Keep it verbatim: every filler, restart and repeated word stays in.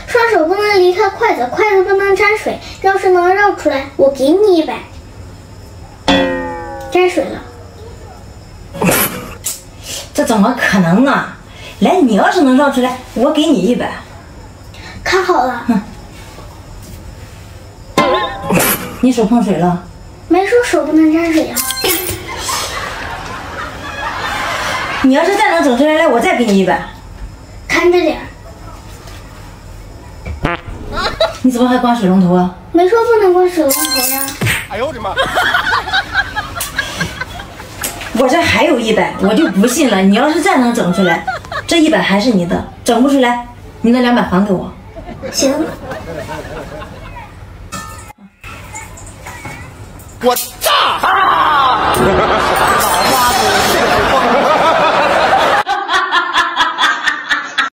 双手不能离开筷子，筷子不能沾水。要是能绕出来，我给你一百。沾水了。 这怎么可能啊？来，你要是能绕出来，我给你一百。 看好了。 哼。你手碰水了？ 没说手不能沾水啊。 你要是再能整出来，来，我再给你一百。 看着点。 你怎么还关水龙头啊？ 没说不能关水龙头呀。 哎呦我的妈！ 我这还有一百，我就不信了。你要是再能整出来，这一百还是你的；整不出来，你那两百还给我。 行。 我炸！脑瓜子